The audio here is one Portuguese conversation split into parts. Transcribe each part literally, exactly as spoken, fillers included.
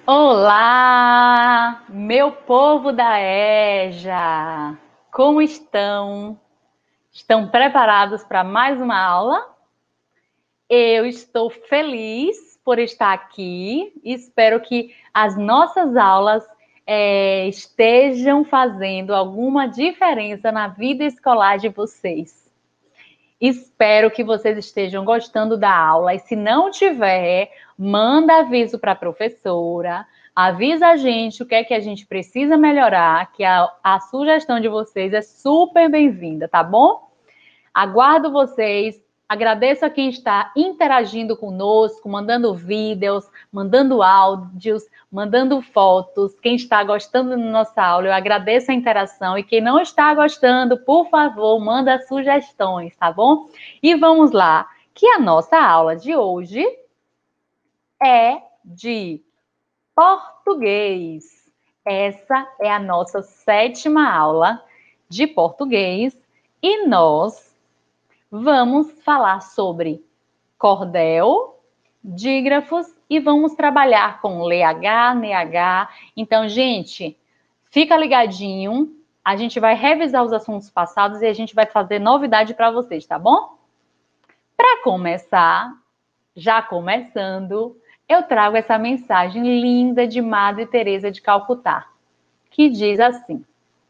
Olá, meu povo da EJA! Como estão? Estão preparados para mais uma aula? Eu estou feliz por estar aqui e espero que as nossas aulas é, estejam fazendo alguma diferença na vida escolar de vocês. Espero que vocês estejam gostando da aula e se não tiver, manda aviso para a professora, avisa a gente o que é que a gente precisa melhorar, que a, a sugestão de vocês é super bem-vinda, tá bom? Aguardo vocês, agradeço a quem está interagindo conosco, mandando vídeos, mandando áudios, mandando fotos. Quem está gostando da nossa aula, eu agradeço a interação. E quem não está gostando, por favor, manda sugestões, tá bom? E vamos lá, que a nossa aula de hoje é de português. Essa é a nossa sétima aula de português e nós vamos falar sobre cordel, dígrafos e vamos trabalhar com L H, N H. Então, gente, fica ligadinho. A gente vai revisar os assuntos passados e a gente vai fazer novidade para vocês, tá bom? Para começar, já começando, eu trago essa mensagem linda de Madre Teresa de Calcutá, que diz assim: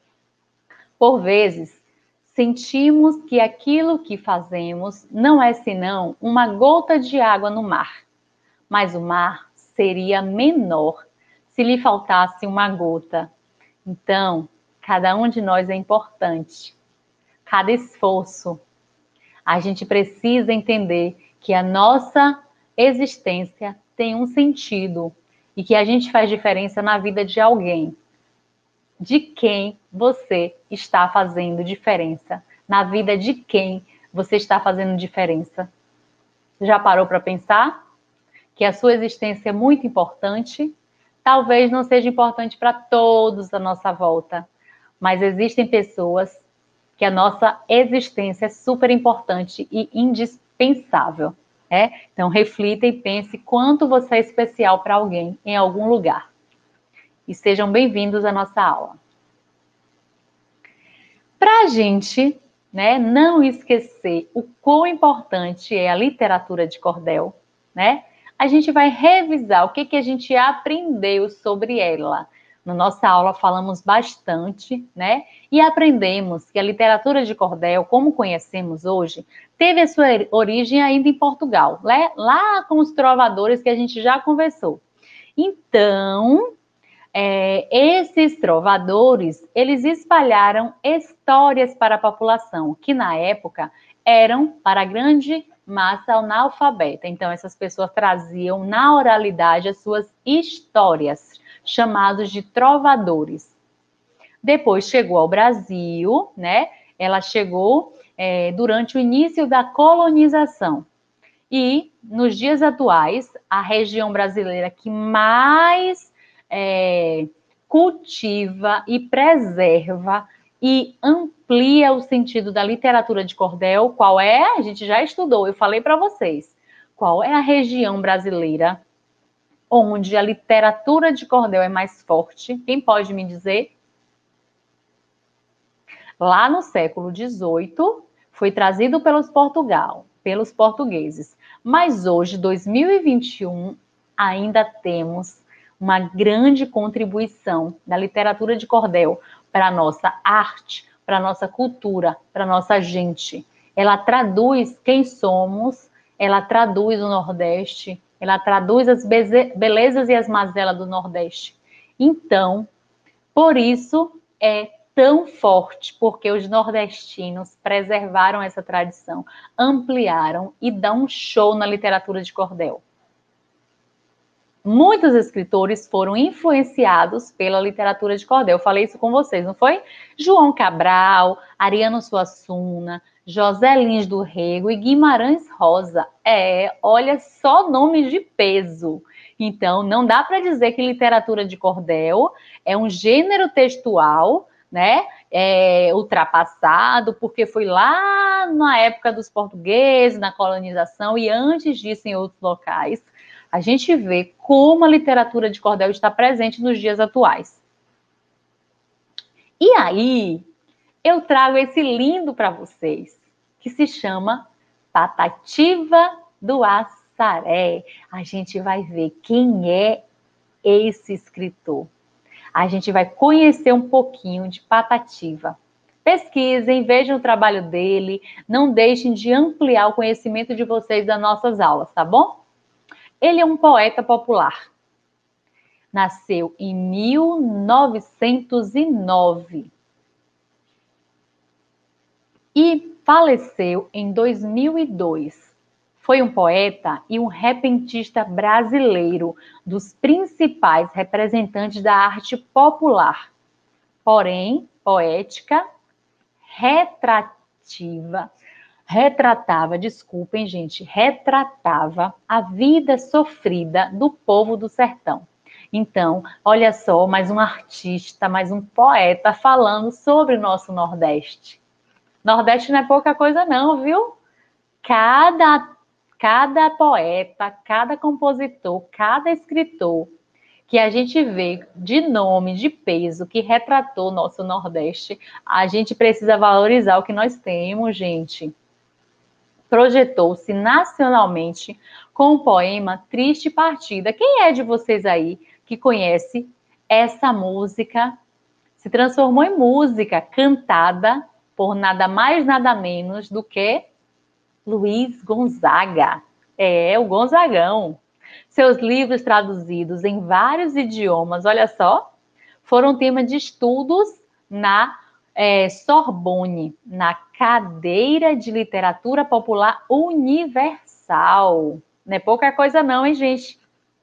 por vezes, sentimos que aquilo que fazemos não é senão uma gota de água no mar, mas o mar seria menor se lhe faltasse uma gota. Então, cada um de nós é importante, cada esforço. A gente precisa entender que a nossa existência tem um sentido e que a gente faz diferença na vida de alguém. De quem você está fazendo diferença, na vida de quem você está fazendo diferença. Já parou para pensar que a sua existência é muito importante? Talvez não seja importante para todos à nossa volta, mas existem pessoas que a nossa existência é super importante e indispensável. É? Então reflita e pense quanto você é especial para alguém em algum lugar. E sejam bem-vindos à nossa aula. Para a gente, né, não esquecer o quão importante é a literatura de cordel, né, a gente vai revisar o que, que a gente aprendeu sobre ela. Na nossa aula falamos bastante, né, e aprendemos que a literatura de cordel, como conhecemos hoje, teve a sua origem ainda em Portugal, né, lá com os trovadores que a gente já conversou. Então, É, esses trovadores, eles espalharam histórias para a população, que na época eram para a grande massa analfabeta. Então, essas pessoas traziam na oralidade as suas histórias, chamados de trovadores. Depois chegou ao Brasil, né? Ela chegou é, durante o início da colonização. E, nos dias atuais, a região brasileira que mais É, cultiva e preserva e amplia o sentido da literatura de cordel. Qual é? A gente já estudou, eu falei para vocês. Qual é a região brasileira onde a literatura de cordel é mais forte? Quem pode me dizer? Lá no século dezoito, foi trazido pelos Portugal, pelos portugueses. Mas hoje, dois mil e vinte e um, ainda temos uma grande contribuição da literatura de cordel para a nossa arte, para a nossa cultura, para a nossa gente. Ela traduz quem somos, ela traduz o Nordeste, ela traduz as belezas e as mazelas do Nordeste. Então, por isso é tão forte, porque os nordestinos preservaram essa tradição, ampliaram e dão um show na literatura de cordel. Muitos escritores foram influenciados pela literatura de cordel. Eu falei isso com vocês, não foi? João Cabral, Ariano Suassuna, José Lins do Rego e Guimarães Rosa. É, olha só nomes de peso. Então, não dá para dizer que literatura de cordel é um gênero textual, né? É, ultrapassado, porque foi lá na época dos portugueses, na colonização, e antes disso em outros locais. A gente vê como a literatura de cordel está presente nos dias atuais. E aí, eu trago esse lindo para vocês, que se chama Patativa do Assaré. A gente vai ver quem é esse escritor. A gente vai conhecer um pouquinho de Patativa. Pesquisem, vejam o trabalho dele, não deixem de ampliar o conhecimento de vocês das nossas aulas, tá bom? Ele é um poeta popular. Nasceu em mil novecentos e nove e faleceu em dois mil e dois. Foi um poeta e um repentista brasileiro, dos principais representantes da arte popular, porém poética, retrativa, retratava, desculpem gente, retratava a vida sofrida do povo do sertão. Então, olha só, mais um artista, mais um poeta falando sobre o nosso Nordeste. Nordeste não é pouca coisa não, viu? Cada, cada poeta, cada compositor, cada escritor que a gente vê de nome, de peso, que retratou o nosso Nordeste, a gente precisa valorizar o que nós temos, gente. Projetou-se nacionalmente com o poema Triste Partida. Quem é de vocês aí que conhece essa música? Se transformou em música cantada por nada mais, nada menos do que Luiz Gonzaga. É, o Gonzagão. Seus livros traduzidos em vários idiomas, olha só, foram tema de estudos na é, Sorbonne, na cadeira de Literatura Popular Universal. Não é pouca coisa não, hein, gente?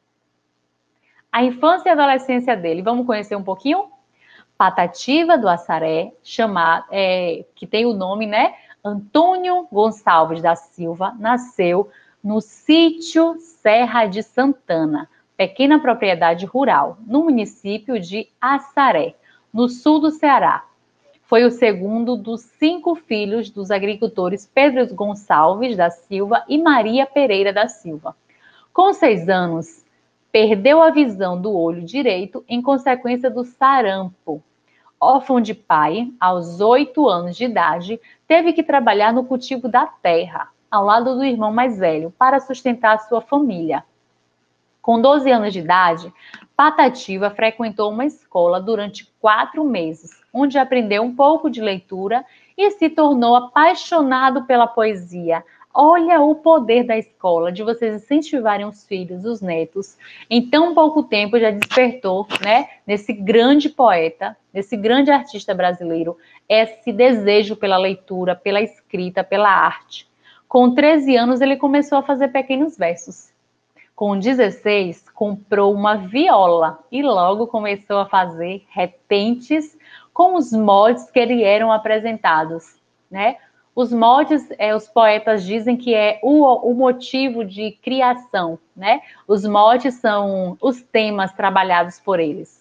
A infância e adolescência dele, vamos conhecer um pouquinho? Patativa do Assaré, chamado, é, que tem o nome, né? Antônio Gonçalves da Silva, nasceu no sítio Serra de Santana, pequena propriedade rural, no município de Assaré, no sul do Ceará. Foi o segundo dos cinco filhos dos agricultores Pedro Gonçalves da Silva e Maria Pereira da Silva. Com seis anos, perdeu a visão do olho direito em consequência do sarampo. Órfão de pai, aos oito anos de idade, teve que trabalhar no cultivo da terra, ao lado do irmão mais velho, para sustentar sua família. Com doze anos de idade, Patativa frequentou uma escola durante quatro meses, onde aprendeu um pouco de leitura e se tornou apaixonado pela poesia. Olha o poder da escola, de vocês incentivarem os filhos, os netos. Em tão pouco tempo já despertou, né, nesse grande poeta, nesse grande artista brasileiro, esse desejo pela leitura, pela escrita, pela arte. Com treze anos, ele começou a fazer pequenos versos. Com dezesseis, comprou uma viola e logo começou a fazer repentes com os moldes que lhe eram apresentados, né? Os moldes, é, os poetas dizem que é o, o motivo de criação, né? Os moldes são os temas trabalhados por eles.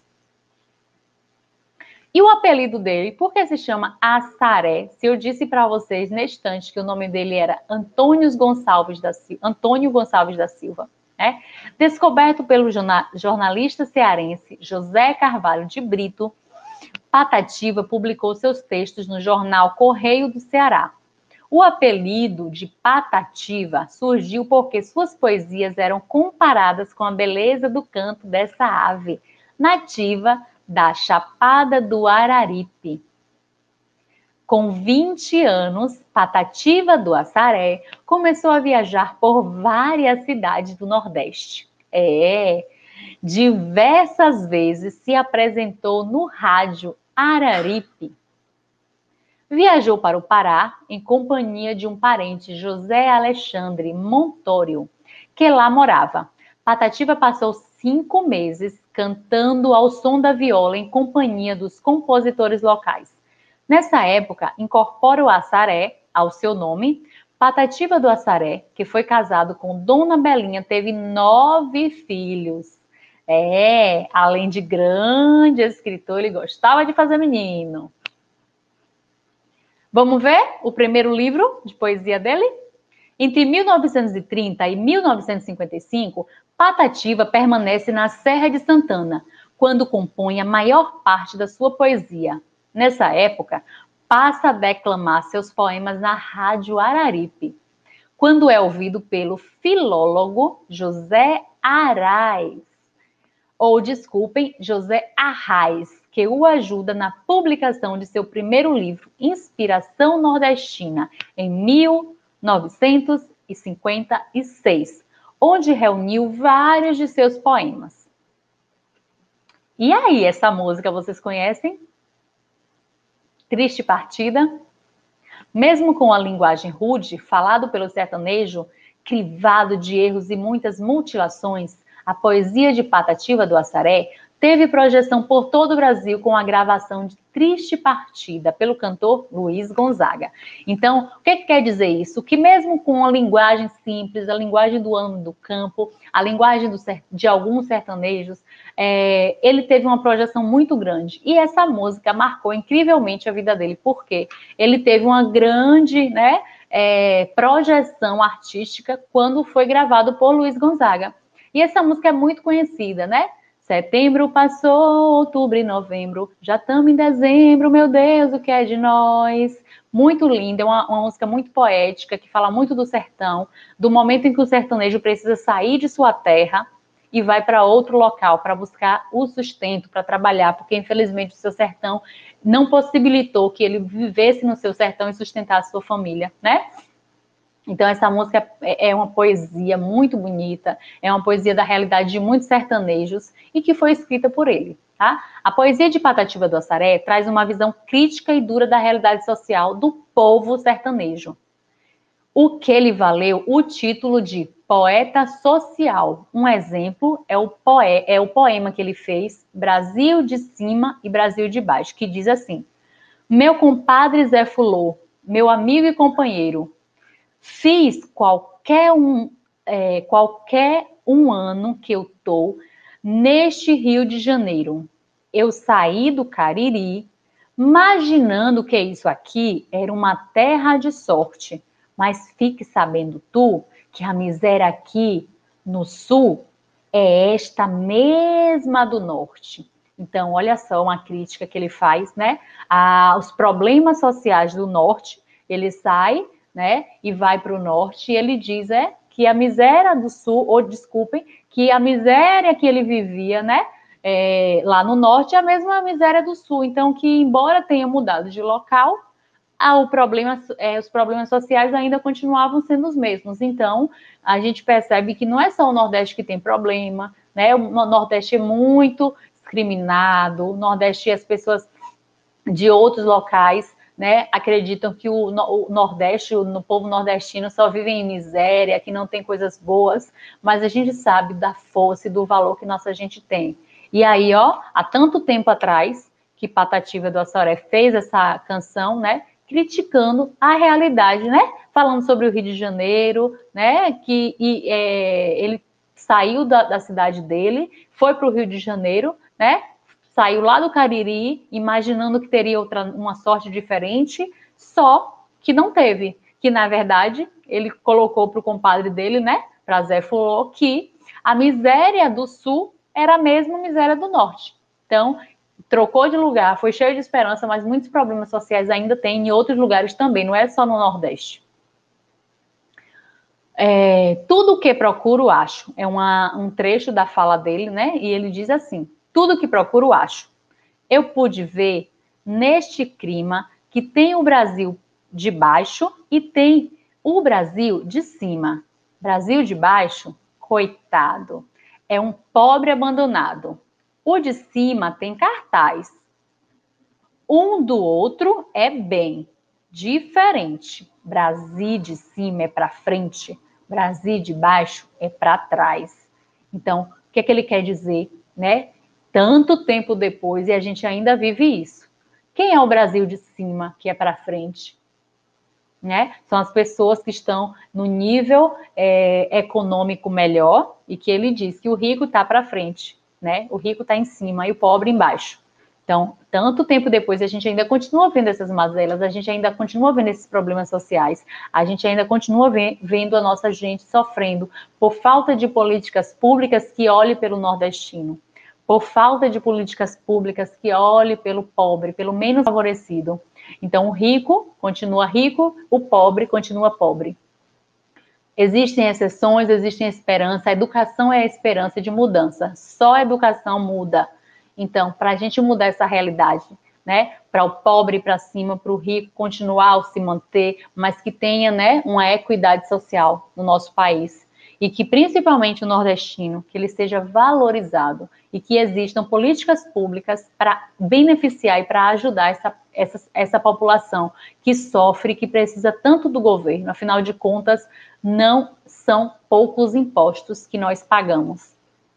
E o apelido dele, por que se chama Assaré? Se eu disse para vocês neste instante que o nome dele era Antônio Gonçalves da Silva, Antônio Gonçalves da Silva, né? Descoberto pelo jornalista cearense José Carvalho de Brito, Patativa publicou seus textos no jornal Correio do Ceará. O apelido de Patativa surgiu porque suas poesias eram comparadas com a beleza do canto dessa ave, nativa da Chapada do Araripe. Com vinte anos, Patativa do Assaré começou a viajar por várias cidades do Nordeste. É, diversas vezes se apresentou no rádio Araripe. Viajou para o Pará em companhia de um parente, José Alexandre Montório, que lá morava. Patativa passou cinco meses cantando ao som da viola em companhia dos compositores locais. Nessa época, incorpora o Assaré ao seu nome. Patativa do Assaré, que foi casado com Dona Belinha, teve nove filhos. É, além de grande escritor, ele gostava de fazer menino. Vamos ver o primeiro livro de poesia dele? Entre mil novecentos e trinta e mil novecentos e cinquenta e cinco, Patativa permanece na Serra de Santana, quando compõe a maior parte da sua poesia. Nessa época, passa a declamar seus poemas na Rádio Araripe, quando é ouvido pelo filólogo José Arraiz, ou desculpem, José Arraiz, que o ajuda na publicação de seu primeiro livro, Inspiração Nordestina, em mil novecentos e cinquenta e seis, onde reuniu vários de seus poemas. E aí, essa música vocês conhecem? Triste Partida? Mesmo com a linguagem rude, falado pelo sertanejo, crivado de erros e muitas mutilações, a poesia de Patativa do Assaré teve projeção por todo o Brasil com a gravação de Triste Partida pelo cantor Luiz Gonzaga. Então, o que, que quer dizer isso? Que mesmo com a linguagem simples, a linguagem do homem do campo, a linguagem do, de alguns sertanejos, é, ele teve uma projeção muito grande. E essa música marcou incrivelmente a vida dele, porque ele teve uma grande, né, é, projeção artística quando foi gravado por Luiz Gonzaga. E essa música é muito conhecida, né? Setembro passou, outubro e novembro, já estamos em dezembro, meu Deus, o que é de nós? Muito linda, é uma, uma música muito poética, que fala muito do sertão, do momento em que o sertanejo precisa sair de sua terra e vai para outro local para buscar o sustento, para trabalhar, porque infelizmente o seu sertão não possibilitou que ele vivesse no seu sertão e sustentasse sua família, né? Então, essa música é uma poesia muito bonita, é uma poesia da realidade de muitos sertanejos e que foi escrita por ele, tá? A poesia de Patativa do Assaré traz uma visão crítica e dura da realidade social do povo sertanejo, o que lhe valeu o título de poeta social. Um exemplo é o, poe é o poema que ele fez, Brasil de Cima e Brasil de Baixo, que diz assim: meu compadre Zé Fulô, meu amigo e companheiro, fiz qualquer um, é, qualquer um ano que eu tô neste Rio de Janeiro. Eu saí do Cariri, imaginando que isso aqui era uma terra de sorte. Mas fique sabendo tu que a miséria aqui no sul é esta mesma do norte. Então, olha só uma crítica que ele faz, né? Ah, os problemas sociais do norte, ele sai, né, e vai para o norte, e ele diz é, que a miséria do sul, ou desculpem, que a miséria que ele vivia, né, é, lá no norte é a mesma miséria do sul. Então, que embora tenha mudado de local, ah, o problema, é, os problemas sociais ainda continuavam sendo os mesmos. Então, a gente percebe que não é só o Nordeste que tem problema, né, o Nordeste é muito discriminado, o Nordeste, as pessoas de outros locais, né, acreditam que o, o Nordeste, o, o povo nordestino só vive em miséria, que não tem coisas boas, mas a gente sabe da força e do valor que nossa gente tem. E aí, ó, há tanto tempo atrás que Patativa do Assaré fez essa canção, né, criticando a realidade, né, falando sobre o Rio de Janeiro, né, que e, é, ele saiu da, da cidade dele, foi para o Rio de Janeiro, né, saiu lá do Cariri, imaginando que teria outra, uma sorte diferente, só que não teve. Que, na verdade, ele colocou para o compadre dele, né, para Zé Fulô, que a miséria do Sul era a mesma miséria do Norte. Então, trocou de lugar, foi cheio de esperança, mas muitos problemas sociais ainda tem em outros lugares também, não é só no Nordeste. É, tudo o que procuro, acho. É uma, um trecho da fala dele, né, e ele diz assim: tudo que procuro, acho. Eu pude ver neste clima que tem o Brasil de baixo e tem o Brasil de cima. Brasil de baixo, coitado, é um pobre abandonado. O de cima tem cartaz. Um do outro é bem diferente. Brasil de cima é para frente, Brasil de baixo é para trás. Então, o que é que ele quer dizer, né? Tanto tempo depois e a gente ainda vive isso. Quem é o Brasil de cima que é para frente? Né? São as pessoas que estão no nível é, econômico melhor e que ele diz que o rico está para frente, né? O rico está em cima e o pobre embaixo. Então, tanto tempo depois, a gente ainda continua vendo essas mazelas, a gente ainda continua vendo esses problemas sociais, a gente ainda continua vendo a nossa gente sofrendo por falta de políticas públicas que olhem pelo nordestino, por falta de políticas públicas que olhem pelo pobre, pelo menos favorecido. Então, o rico continua rico, o pobre continua pobre. Existem exceções, existem esperança, a educação é a esperança de mudança, só a educação muda. Então, para a gente mudar essa realidade, né, para o pobre ir para cima, para o rico continuar a se manter, mas que tenha, né, uma equidade social no nosso país. E que, principalmente o nordestino, que ele seja valorizado e que existam políticas públicas para beneficiar e para ajudar essa, essa, essa população que sofre, que precisa tanto do governo. Afinal de contas, não são poucos impostos que nós pagamos.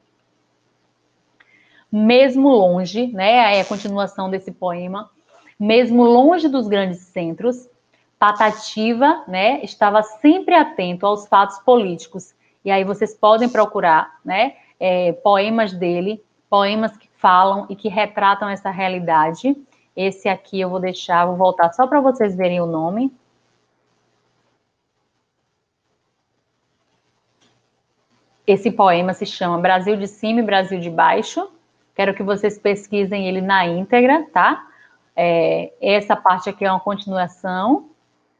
Mesmo longe, né, aí a continuação desse poema, mesmo longe dos grandes centros, Patativa, né, estava sempre atento aos fatos políticos. E aí vocês podem procurar, né, é, poemas dele, poemas que falam e que retratam essa realidade. Esse aqui eu vou deixar, vou voltar só para vocês verem o nome. Esse poema se chama Brasil de Cima e Brasil de Baixo. Quero que vocês pesquisem ele na íntegra, tá? É, essa parte aqui é uma continuação.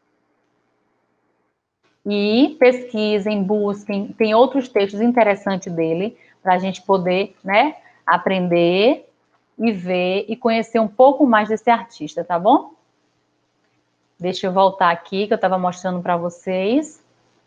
E pesquisem, busquem. Tem outros textos interessantes dele para a gente poder, né, aprender e ver e conhecer um pouco mais desse artista, tá bom? Deixa eu voltar aqui, que eu estava mostrando para vocês.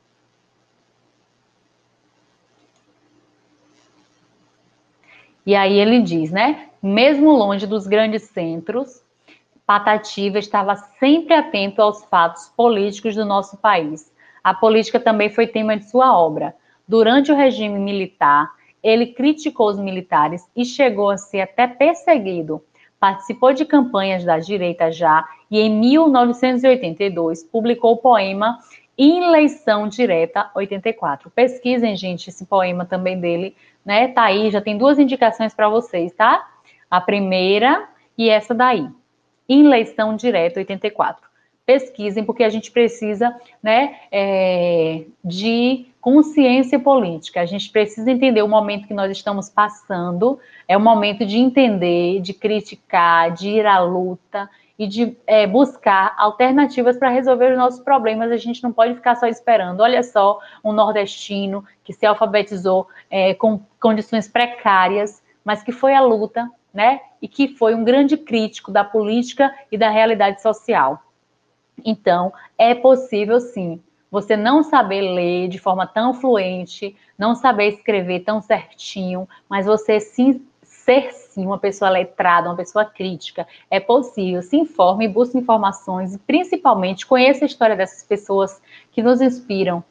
E aí ele diz, né? Mesmo longe dos grandes centros, Patativa estava sempre atento aos fatos políticos do nosso país. A política também foi tema de sua obra. Durante o regime militar, ele criticou os militares e chegou a ser até perseguido. Participou de campanhas da direita já e em mil novecentos e oitenta e dois publicou o poema Eleição Direta oitenta e quatro. Pesquisem, gente, esse poema também dele, né? Tá aí, já tem duas indicações para vocês, tá? A primeira e essa daí. Eleição Direta oitenta e quatro. Pesquisem, porque a gente precisa, né, é, de consciência política. A gente precisa entender o momento que nós estamos passando. É o momento de entender, de criticar, de ir à luta e de é, buscar alternativas para resolver os nossos problemas. A gente não pode ficar só esperando. Olha só, um nordestino que se alfabetizou é, com condições precárias, mas que foi à luta, né? E que foi um grande crítico da política e da realidade social. Então, é possível sim, você não saber ler de forma tão fluente, não saber escrever tão certinho, mas você sim ser sim uma pessoa letrada, uma pessoa crítica. É possível, se informe, busque informações e principalmente conheça a história dessas pessoas que nos inspiram.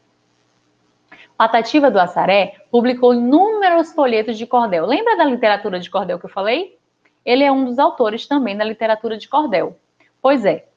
Patativa do Assaré publicou inúmeros folhetos de cordel. Lembra da literatura de cordel que eu falei? Ele é um dos autores também da literatura de cordel. Pois é,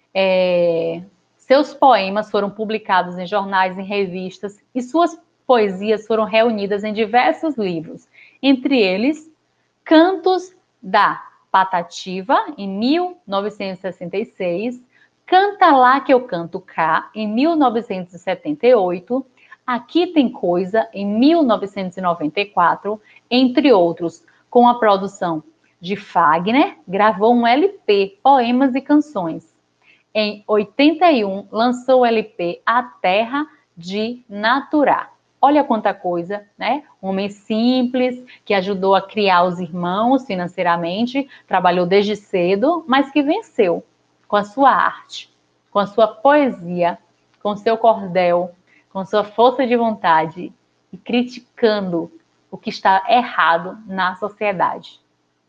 é, seus poemas foram publicados em jornais, em revistas, e suas poesias foram reunidas em diversos livros, entre eles Cantos da Patativa, em mil novecentos e sessenta e seis, Canta Lá Que Eu Canto Cá, em mil novecentos e setenta e oito, Aqui Tem Coisa, em mil novecentos e noventa e quatro, entre outros, com a produção de Fagner, gravou um L P, Poemas e Canções. Em oitenta e um, lançou o L P A Terra de Naturá. Olha quanta coisa, né? Um homem simples, que ajudou a criar os irmãos financeiramente, trabalhou desde cedo, mas que venceu com a sua arte, com a sua poesia, com seu cordel, com sua força de vontade e criticando o que está errado na sociedade.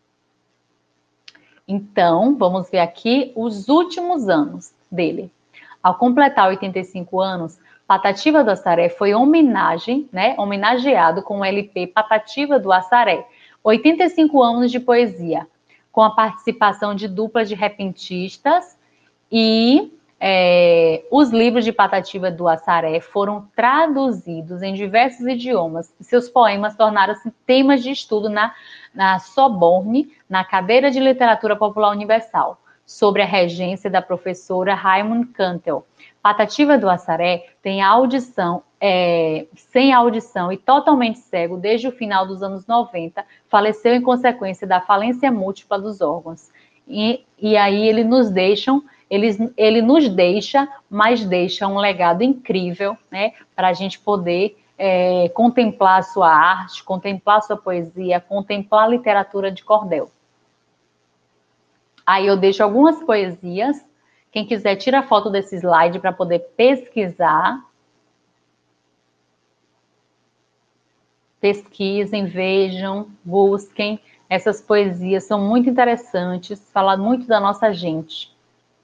Então, vamos ver aqui os últimos anos dele. Ao completar oitenta e cinco anos, Patativa do Assaré foi homenagem, né, homenageado com o L P Patativa do Assaré, oitenta e cinco anos de poesia, com a participação de duplas de repentistas e É, os livros de Patativa do Assaré foram traduzidos em diversos idiomas e seus poemas tornaram-se temas de estudo na, na Sorbonne, na cadeira de Literatura Popular Universal, sobre a regência da professora Raymond Cantel. Patativa do Assaré tem audição, é, sem audição e totalmente cego desde o final dos anos noventa, faleceu em consequência da falência múltipla dos órgãos. E, e aí ele nos deixam, ele, ele nos deixa, mas deixa um legado incrível, né, para a gente poder é, contemplar a sua arte, contemplar a sua poesia, contemplar a literatura de cordel. Aí eu deixo algumas poesias. Quem quiser, tira foto desse slide para poder pesquisar. Pesquisem, vejam, busquem. Essas poesias são muito interessantes, falam muito da nossa gente.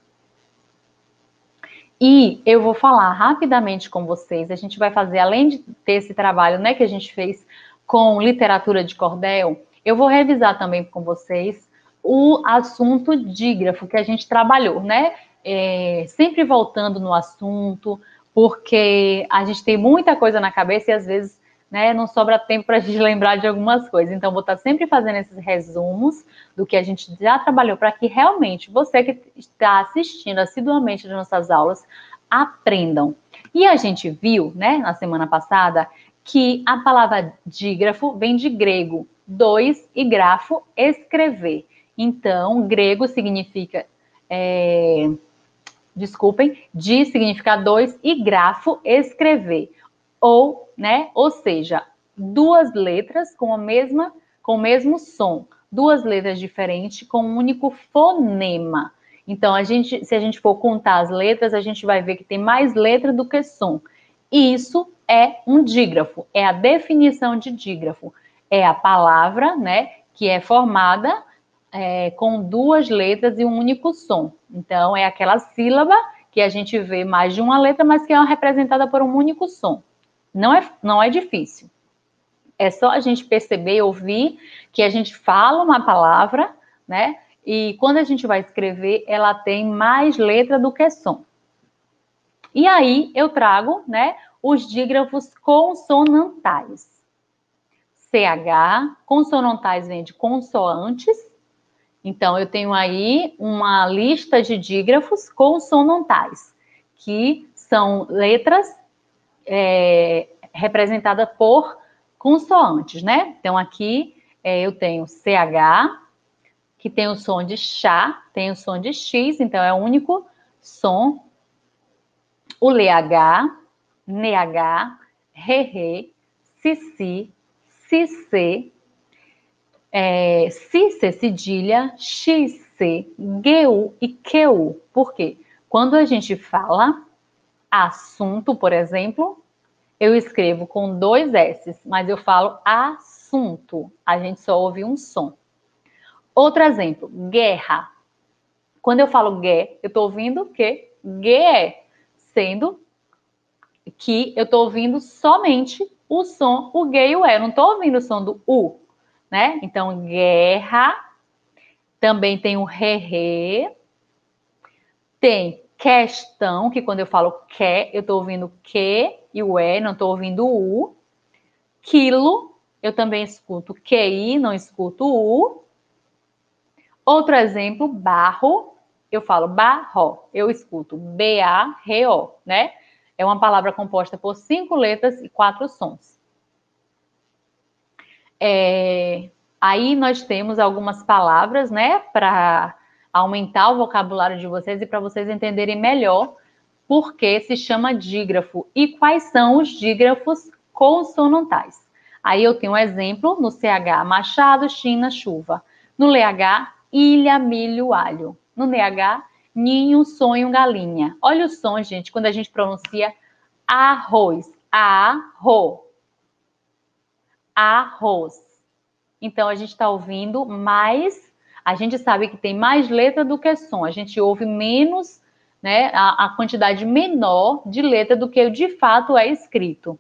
E eu vou falar rapidamente com vocês. A gente vai fazer, além de ter esse trabalho, né, que a gente fez com literatura de cordel, eu vou revisar também com vocês o assunto dígrafo que a gente trabalhou, né? É, sempre voltando no assunto, porque a gente tem muita coisa na cabeça e às vezes, né, não sobra tempo para a gente lembrar de algumas coisas. Então, vou estar sempre fazendo esses resumos do que a gente já trabalhou para que realmente você que está assistindo assiduamente as nossas aulas aprendam. E a gente viu, né, na semana passada, que a palavra dígrafo vem de grego, dois, e grafo, escrever. Então, grego significa... É, desculpem, di significa dois e grafo, escrever. Ou, né, ou seja, duas letras com a mesma, com o mesmo som, duas letras diferentes com um único fonema. Então, a gente, se a gente for contar as letras, a gente vai ver que tem mais letra do que som. E isso é um dígrafo, é a definição de dígrafo. É a palavra, né, que é formada É, com duas letras e um único som. Então, é aquela sílaba que a gente vê mais de uma letra, mas que é representada por um único som. Não é, não é difícil. É só a gente perceber, ouvir, que a gente fala uma palavra, né? E quando a gente vai escrever, ela tem mais letra do que som. E aí, eu trago, né, os dígrafos consonantais. C H, consonantais vem de consoantes. Então, eu tenho aí uma lista de dígrafos consonantais, que são letras é, representadas por consoantes, né? Então, aqui é, eu tenho C H, que tem o som de chá, tem o som de X, então é o único som. O L H, N H, R R, C C, C C, É, C C cedilha, X C, G U e Q U. Por quê? Quando a gente fala assunto, por exemplo, eu escrevo com dois S, mas eu falo assunto. A gente só ouve um som. Outro exemplo, guerra. Quando eu falo gué, eu estou ouvindo o quê? Gué, sendo que eu estou ouvindo somente o som, o G e o E. Eu não estou ouvindo o som do U. Né? Então, guerra, também tem o re-re, tem questão, que quando eu falo que, eu estou ouvindo que e o E, não estou ouvindo o. Quilo, eu também escuto Q I, não escuto U. Outro exemplo, barro, eu falo barro, eu escuto B A R O, né? É uma palavra composta por cinco letras e quatro sons. É, aí nós temos algumas palavras, né, para aumentar o vocabulário de vocês e para vocês entenderem melhor por que se chama dígrafo e quais são os dígrafos consonantais. Aí eu tenho um exemplo no C H, machado, China, chuva. No L H, ilha, milho, alho. No N H, ninho, sonho, galinha. Olha o som, gente, quando a gente pronuncia arroz. Arro. Arroz. Então, a gente está ouvindo mais, a gente sabe que tem mais letra do que som, a gente ouve menos, né, a, a quantidade menor de letra do que de fato é escrito.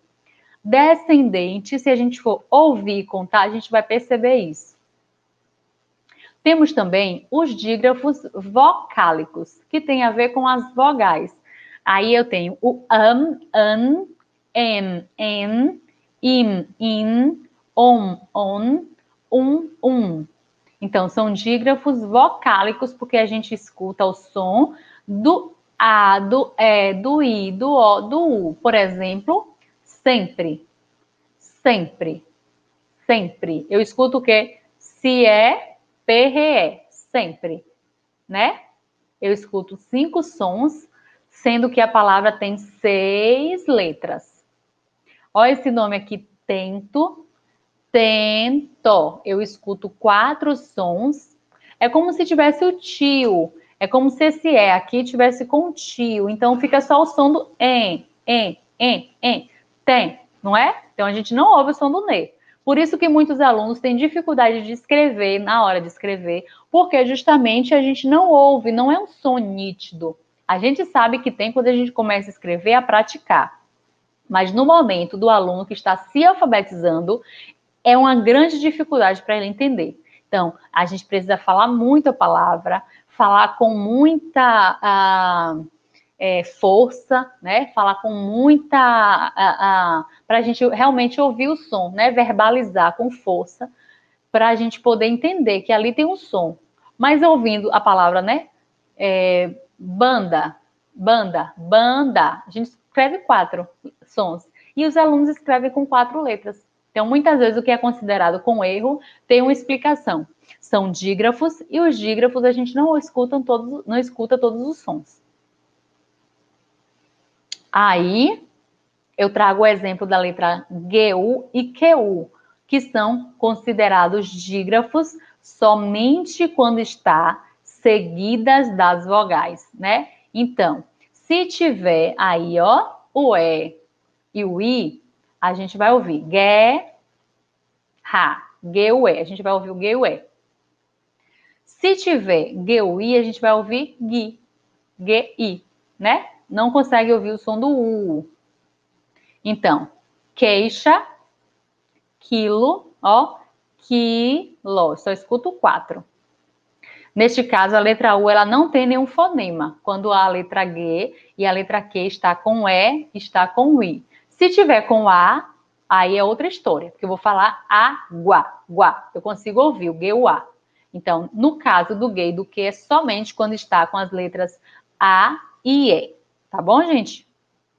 Descendente, se a gente for ouvir e contar, a gente vai perceber isso. Temos também os dígrafos vocálicos, que tem a ver com as vogais. Aí eu tenho o am, an, em, en, im, in, om, on, um, um. Então, são dígrafos vocálicos, porque a gente escuta o som do A, do E, do I, do O, do U. Por exemplo, sempre, sempre, sempre. Eu escuto o quê? Se é, perre, sempre, né? Eu escuto cinco sons, sendo que a palavra tem seis letras. Olha esse nome aqui, tento, tento. Eu escuto quatro sons. É como se tivesse o tio. É como se esse é aqui tivesse com o tio. Então fica só o som do em, em, em, em. Tem, não é? Então a gente não ouve o som do ne. Por isso que muitos alunos têm dificuldade de escrever, na hora de escrever, porque justamente a gente não ouve, não é um som nítido. A gente sabe que tem quando a gente começa a escrever, a praticar. Mas no momento do aluno que está se alfabetizando, é uma grande dificuldade para ele entender. Então, a gente precisa falar muito a palavra, falar com muita uh, é, força, né? Falar com muita... Uh, uh, para a gente realmente ouvir o som, né? Verbalizar com força, para a gente poder entender que ali tem um som. Mas ouvindo a palavra, né? É, banda, banda, banda. A gente escreve quatro sons. E os alunos escrevem com quatro letras. Então, muitas vezes, o que é considerado com erro tem uma explicação. São dígrafos, e os dígrafos a gente não escuta todos, não escuta todos os sons. Aí, eu trago o exemplo da letra G U e Q U, que são considerados dígrafos somente quando está seguidas das vogais, né? Então, se tiver aí, ó, o E e o I, a gente vai ouvir G, Ha, G, U, E. A gente vai ouvir o G, U, E. Se tiver G, U, I, a gente vai ouvir Gui, G, I, né? Não consegue ouvir o som do U. Então, queixa, quilo, ó, quilo. Só escuto quatro. Neste caso, a letra U, ela não tem nenhum fonema. Quando a letra G e a letra Q está com E, está com I. Se tiver com A, aí é outra história, porque eu vou falar água, guá. Eu consigo ouvir o G, o A. Então, no caso do G e do Q, é somente quando está com as letras A e E. Tá bom, gente?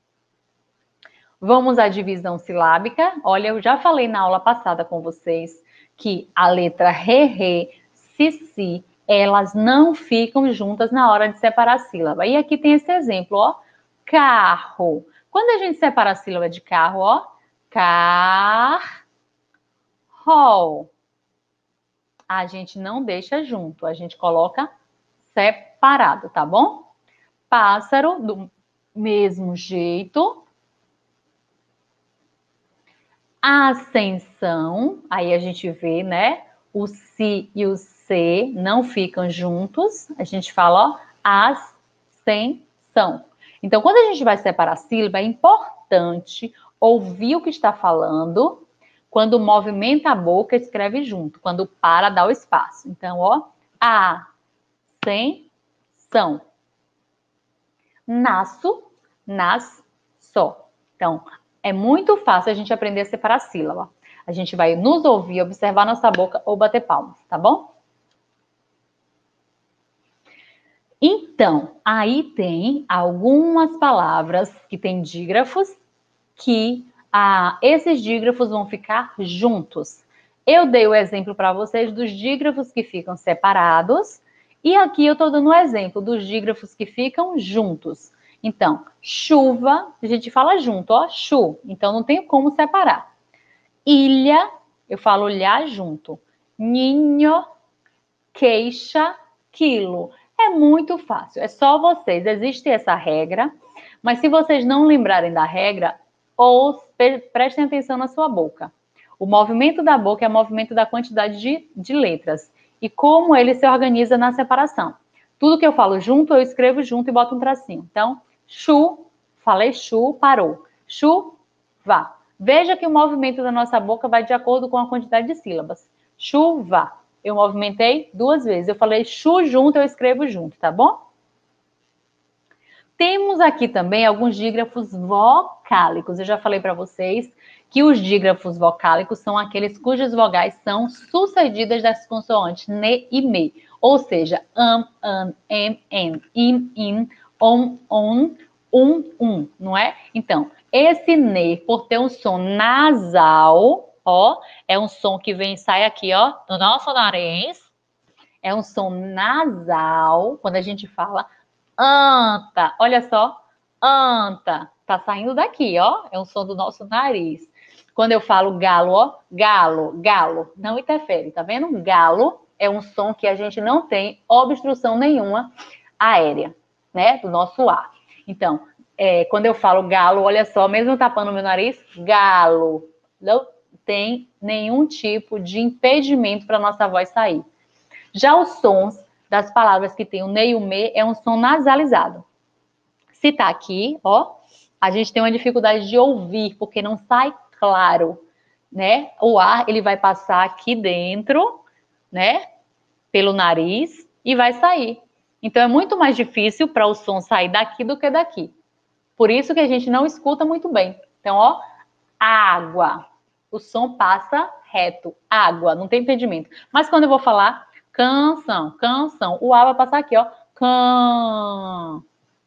Vamos à divisão silábica. Olha, eu já falei na aula passada com vocês que a letra re, re, si, si, elas não ficam juntas na hora de separar a sílaba. E aqui tem esse exemplo, ó. Carro. Quando a gente separa a sílaba de carro, ó. Car, ro. A gente não deixa junto, a gente coloca separado, tá bom? Pássaro, do mesmo jeito. Ascensão, aí a gente vê, né? O si e o c não ficam juntos. A gente fala, ó, ascensão. Então, quando a gente vai separar a sílaba, é importante ouvir o que está falando. Quando movimenta a boca, escreve junto. Quando para, dá o espaço. Então, ó, ascensão. Nasço, nas, só. Então, é muito fácil a gente aprender a separar a sílaba. A gente vai nos ouvir, observar nossa boca ou bater palmas, tá bom? Então, aí tem algumas palavras que têm dígrafos que ah, esses dígrafos vão ficar juntos. Eu dei o exemplo para vocês dos dígrafos que ficam separados e aqui eu estou dando o exemplo dos dígrafos que ficam juntos. Então, chuva, a gente fala junto, ó, chu. Então, não tem como separar. Ilha, eu falo olhar junto. Ninho, queixa, quilo. É muito fácil, é só vocês. Existe essa regra, mas se vocês não lembrarem da regra, ou prestem atenção na sua boca. O movimento da boca é o movimento da quantidade de, de letras. E como ele se organiza na separação. Tudo que eu falo junto, eu escrevo junto e boto um tracinho. Então, chu, falei chu, parou. Chu, vá. Veja que o movimento da nossa boca vai de acordo com a quantidade de sílabas. Chuva. eu movimentei duas vezes. Eu falei chu junto, eu escrevo junto, tá bom? Temos aqui também alguns dígrafos vocálicos. Eu já falei para vocês que os dígrafos vocálicos são aqueles cujas vogais são sucedidas das consoantes ne e me. Ou seja, am, an, em, en, im, in, om, on, um, um, não é? Então, esse ne, por ter um som nasal, ó, é um som que vem e sai aqui, ó, do nosso nariz. É um som nasal, quando a gente fala anta, olha só, anta, tá saindo daqui, ó, é um som do nosso nariz. Quando eu falo galo, ó, galo, galo, não interfere, tá vendo? Galo é um som que a gente não tem obstrução nenhuma aérea, né, do nosso ar. Então, é, quando eu falo galo, olha só, mesmo tapando o meu nariz, galo, não tem nenhum tipo de impedimento para nossa voz sair. Já os sons das palavras que tem o ne e o me é um som nasalizado. Se tá aqui, ó, a gente tem uma dificuldade de ouvir, porque não sai claro, né? O ar, ele vai passar aqui dentro, né? Pelo nariz e vai sair. Então, é muito mais difícil para o som sair daqui do que daqui. Por isso que a gente não escuta muito bem. Então, ó, água. O som passa reto. Água, não tem impedimento. Mas quando eu vou falar canção, canção, o A vai passar aqui, ó. Can.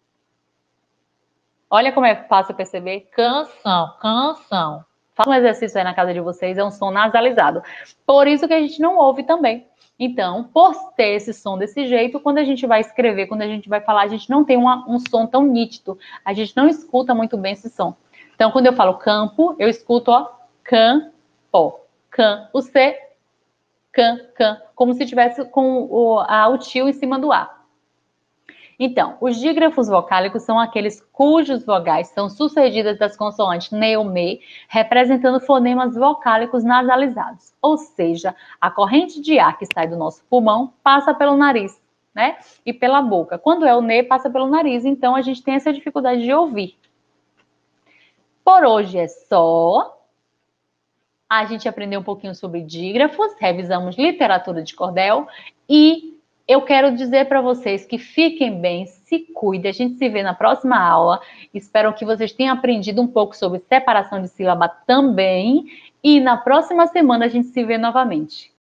Olha como é fácil perceber. Canção, canção. Faça um exercício aí na casa de vocês, é um som nasalizado. Por isso que a gente não ouve também. Então, por ter esse som desse jeito, quando a gente vai escrever, quando a gente vai falar, a gente não tem uma, um som tão nítido. A gente não escuta muito bem esse som. Então, quando eu falo campo, eu escuto, ó, campo. Can. O C, can, can. Como se tivesse com o, a, o tio em cima do A. Então, os dígrafos vocálicos são aqueles cujos vogais são sucedidas das consoantes ne ou me, representando fonemas vocálicos nasalizados. Ou seja, a corrente de ar que sai do nosso pulmão passa pelo nariz, né? E pela boca. Quando é o ne, passa pelo nariz. Então, a gente tem essa dificuldade de ouvir. Por hoje é só. A gente aprendeu um pouquinho sobre dígrafos, revisamos literatura de cordel e eu quero dizer para vocês que fiquem bem, se cuidem. A gente se vê na próxima aula. Espero que vocês tenham aprendido um pouco sobre separação de sílaba também. E na próxima semana a gente se vê novamente.